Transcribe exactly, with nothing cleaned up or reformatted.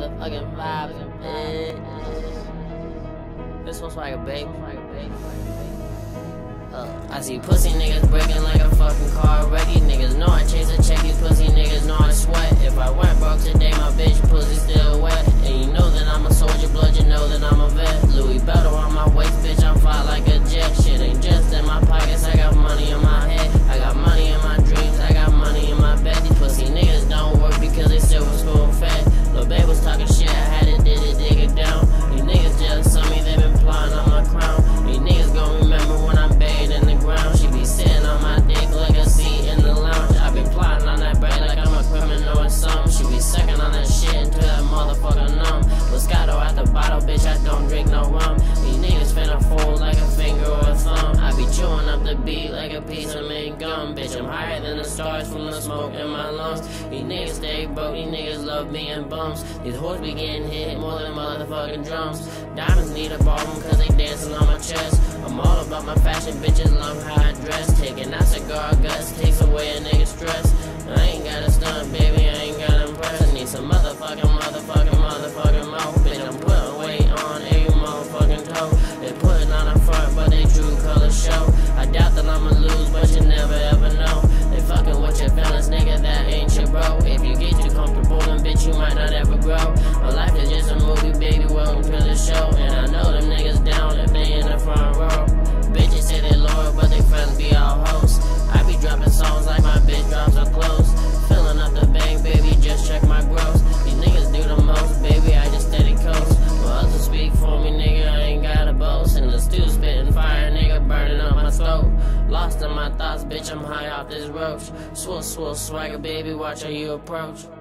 motherfucking vibes, bitch. This one's like a baby. Uh, I see pussy niggas breaking like a fucking car wreck. These niggas know I chase a check, these pussy niggas know I sweat. If I went broke today, my bitch pussy still wet. And you know that I'm a soldier, blood, you know that I'm a vet. Louis Belto on my waist, bitch, I'm fly like a jet. Shit ain't just in my pockets, I got money in my head. I got money in my dreams, I got money in my bed. These pussy niggas don't work because they still was spoon fed. Lil' babe was talking shit, I had to dig it, dig it down. These niggas just saw me, they been plotting on my crown. These niggas gon' remember when I'm buried in the ground. She be sitting on my dick like a seat in the lounge. I be plotting on that bread like I'm a criminal or something. She be sucking on that shit until that motherfucker numb. Moscato at the bottle, bitch, I don't drink no rum. These niggas finna fold like a finger or a thumb. I be chewing up the beat like a piece of mint gum. Bitch, I'm higher than the stars from the smoke in my lungs. These niggas stay broke, these niggas love being bums. These hoes be getting hit more than motherfucking drums. Diamonds need a ballroom cause they dancing on my chest. I'm all about my fashion, bitches love how I dress. Taking out cigar guts takes away a nigga's stress. I ain't gotta stunt, baby, I ain't gotta impress. I need some motherfucking, motherfucking, motherfucking mouth. Bitch, I'm putting weight on every motherfucking toe. They putting on a front, but they true colors show. I doubt that I'ma lose, but you never ever know. They fucking with your feelings, nigga, that ain't your bro. If you get too comfortable, then bitch, you might not ever grow. My life is just a movie, baby, welcome to the show. And I know them niggas down if they in the front row. Bitches say they loyal, but they friends be all hosts. I be dropping songs like my bitch drops her clothes. Filling up the bank, baby, just check my gross. These niggas do the most, baby, I just steady coast. Well, others speak for me, nigga, I ain't gotta boast. And the stew spitting fire, nigga, burning up my throat. Lost in my thoughts, bitch, I'm high off this roach. Swill, swill, swagger, baby, watch how you approach.